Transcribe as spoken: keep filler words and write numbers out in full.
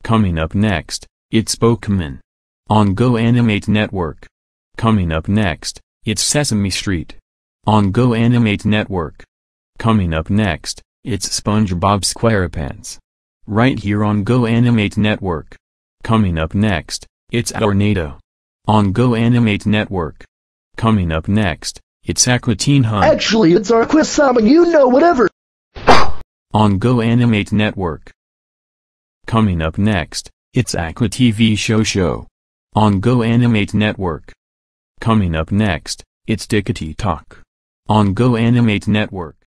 Coming up next, it's Pokemon. On GoAnimate Network. Coming up next, it's Sesame Street. On GoAnimate Network. Coming up next, it's SpongeBob SquarePants. Right here on GoAnimate Network. Coming up next, it's Tornado. On GoAnimate Network. Coming up next, it's Aqua Teen Hunt. Actually, it's our quiz song, you know whatever. On GoAnimate Network. Coming up next, it's Aqua T V Show Show. On GoAnimate Network. Coming up next, it's Dickety Talk. On GoAnimate Network.